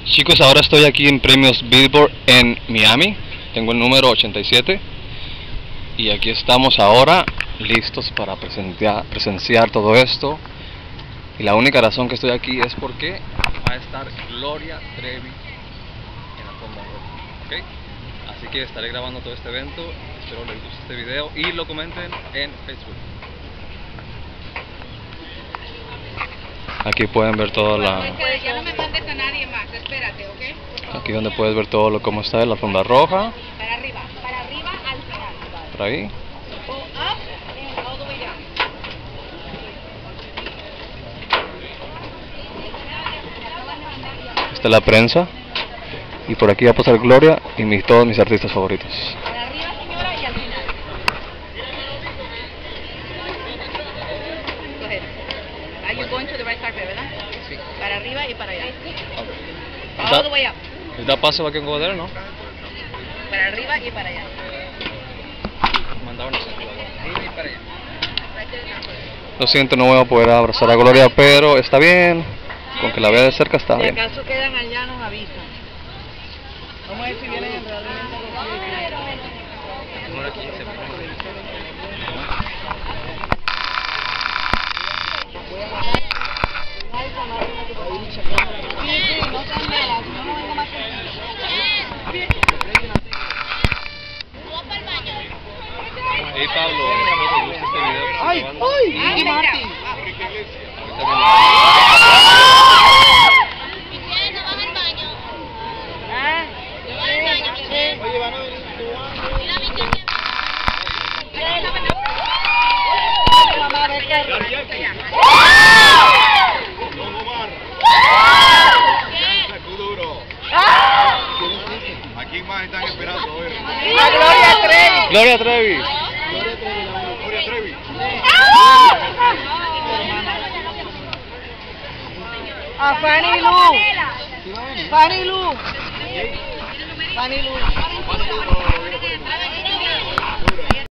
Chicos, ahora estoy aquí en Premios Billboard en Miami. Tengo el número 87. Y aquí estamos ahora listos para presenciar todo esto. Y la única razón que estoy aquí es porque va a estar Gloria Trevi en la alfombra roja, ¿okay? Así que estaré grabando todo este evento. Espero les guste este video y lo comenten en Facebook. Aquí pueden ver toda la... Ya no me mandes a nadie más, espérate, ¿ok? Aquí donde puedes ver todo lo cómo está en la alfombra roja. Para arriba al final. Por ahí. Go up and all the way down. Esta es la prensa. Y por aquí va a pasar Gloria y todos mis artistas favoritos. Para arriba, señora, y al final. Go ahead. Are you going to the right carpet, verdad? Sí. Para arriba y para allá. Okay. All the way up. Is that possible I can go there, no? Para arriba y para allá. Arriba y para allá. Lo siento, no voy a poder abrazar a Gloria, pero está bien. Con que la vea de cerca está bien. Si acaso quedan allá, nos avisan. Vamos a ver si vienen realmente Hey Pablo, ¿te gusta este video? ¡Ay! ¡Ay! Martín! ¿A quién más están esperando hoy? ¡A Gloria Trevi! Gloria Trevi. Gloria Trevi. A Fanny Lu. Fanny Lu.